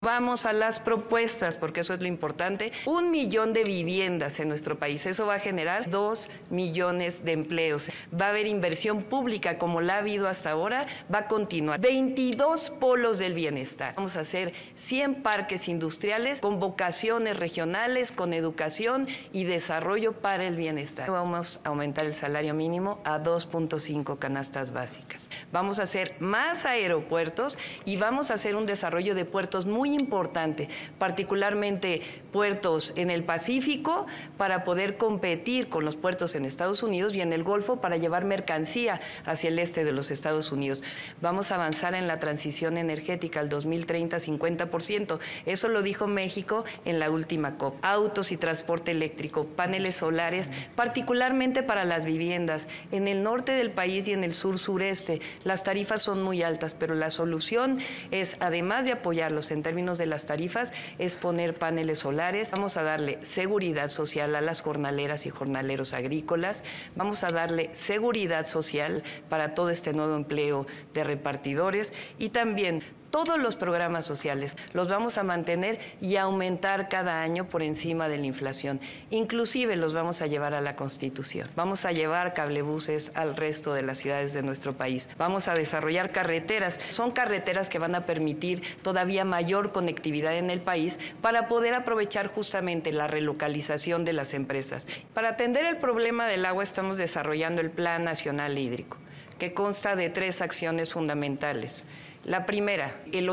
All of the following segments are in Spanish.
Vamos a las propuestas, porque eso es lo importante. 1 millón de viviendas en nuestro país. Eso va a generar 2 millones de empleos. Va a haber inversión pública como la ha habido hasta ahora. Va a continuar. 22 polos del bienestar. Vamos a hacer 100 parques industriales con vocaciones regionales, con educación y desarrollo para el bienestar. Vamos a aumentar el salario mínimo a 2.5 canastas básicas. Vamos a hacer más aeropuertos y vamos a hacer un desarrollo de puertos muy importante, particularmente puertos en el Pacífico para poder competir con los puertos en Estados Unidos y en el Golfo para llevar mercancía hacia el este de los Estados Unidos. Vamos a avanzar en la transición energética al 2030, 50%. Eso lo dijo México en la última COP. Autos y transporte eléctrico, paneles solares, particularmente para las viviendas. En el norte del país y en el sur-sureste, las tarifas son muy altas, pero la solución es, además de apoyarlos en términos de las tarifas, es poner paneles solares. Vamos a darle seguridad social a las jornaleras y jornaleros agrícolas. Vamos a darle seguridad social para todo este nuevo empleo de repartidores y también todos los programas sociales los vamos a mantener y aumentar cada año por encima de la inflación. Inclusive los vamos a llevar a la Constitución. Vamos a llevar cablebuses al resto de las ciudades de nuestro país. Vamos a desarrollar carreteras. Son carreteras que van a permitir todavía mayor conectividad en el país para poder aprovechar justamente la relocalización de las empresas. Para atender el problema del agua estamos desarrollando el Plan Nacional Hídrico, que consta de 3 acciones fundamentales. La primera, el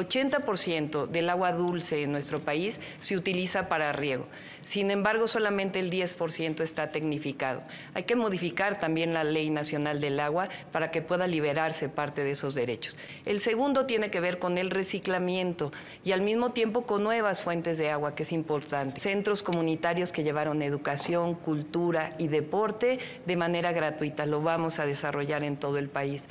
80% del agua dulce en nuestro país se utiliza para riego. Sin embargo, solamente el 10% está tecnificado. Hay que modificar también la Ley Nacional del Agua para que pueda liberarse parte de esos derechos. El segundo tiene que ver con el reciclamiento y al mismo tiempo con nuevas fuentes de agua, que es importante. Centros comunitarios que llevaron educación, cultura y deporte de manera gratuita. Lo vamos a desarrollar en todo el país.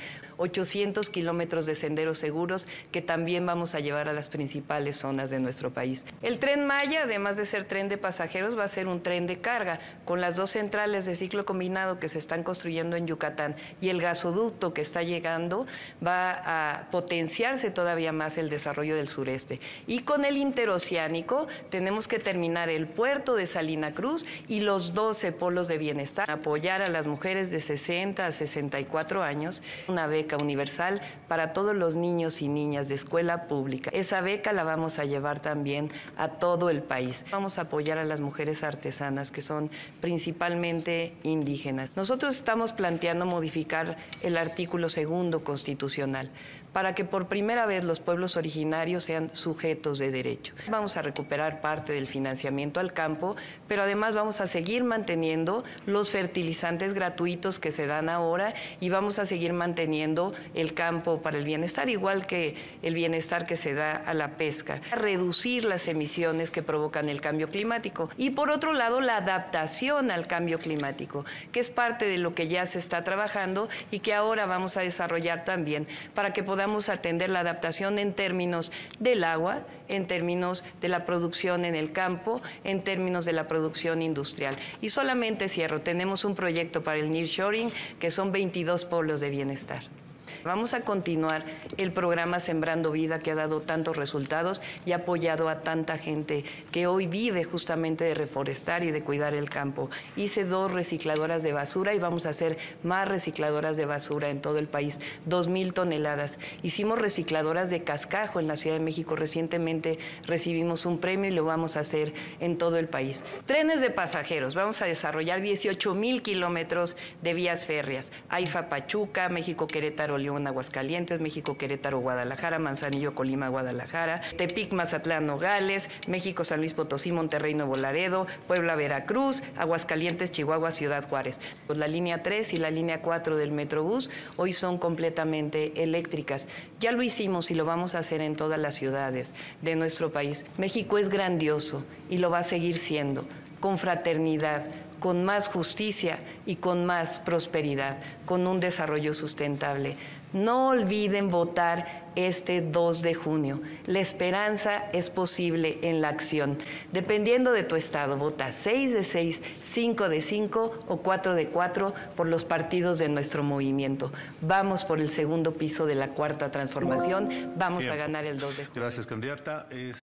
800 kilómetros de senderos seguros que también vamos a llevar a las principales zonas de nuestro país. El Tren Maya, además de ser tren de pasajeros, va a ser un tren de carga, con las 2 centrales de ciclo combinado que se están construyendo en Yucatán y el gasoducto que está llegando, va a potenciarse todavía más el desarrollo del sureste. Y con el interoceánico tenemos que terminar el puerto de Salina Cruz y los 12 polos de bienestar, apoyar a las mujeres de 60 a 64 años, una beca universal para todos los niños y niñas de escuela pública. Esa beca la vamos a llevar también a todo el país. Vamos a apoyar a las mujeres artesanas, que son principalmente indígenas. Nosotros estamos planteando modificar el artículo 2 constitucional para que por primera vez los pueblos originarios sean sujetos de derecho. Vamos a recuperar parte del financiamiento al campo, pero además vamos a seguir manteniendo los fertilizantes gratuitos que se dan ahora y vamos a seguir manteniendo el campo para el bienestar, igual que el bienestar que se da a la pesca. Reducir las emisiones que provocan el cambio climático y por otro lado la adaptación al cambio climático, que es parte de lo que ya se está trabajando y que ahora vamos a desarrollar también para que podamos atender la adaptación en términos del agua, en términos de la producción en el campo, en términos de la producción industrial. Y solamente cierro, tenemos un proyecto para el nearshoring que son 22 polos de bienestar. Vamos a continuar el programa Sembrando Vida, que ha dado tantos resultados y ha apoyado a tanta gente que hoy vive justamente de reforestar y de cuidar el campo. Hice 2 recicladoras de basura y vamos a hacer más recicladoras de basura en todo el país, 2,000 toneladas. Hicimos recicladoras de cascajo en la Ciudad de México. Recientemente recibimos un premio y lo vamos a hacer en todo el país. Trenes de pasajeros. Vamos a desarrollar 18,000 kilómetros de vías férreas. AIFA Pachuca, México Querétaro León, Aguascalientes, México Querétaro Guadalajara, Manzanillo Colima Guadalajara, Tepic Mazatlán Nogales, México San Luis Potosí Monterrey Nuevo Laredo, Puebla Veracruz, Aguascalientes Chihuahua Ciudad Juárez. Pues la línea 3 y la línea 4 del Metrobús hoy son completamente eléctricas. Ya lo hicimos y lo vamos a hacer en todas las ciudades de nuestro país. México es grandioso y lo va a seguir siendo, con fraternidad, con más justicia y con más prosperidad, con un desarrollo sustentable. No olviden votar este 2 de junio. La esperanza es posible en la acción. Dependiendo de tu estado, vota 6 de 6, 5 de 5 o 4 de 4 por los partidos de nuestro movimiento. Vamos por el segundo piso de la Cuarta Transformación. Vamos a ganar el 2 de junio. Gracias, candidata.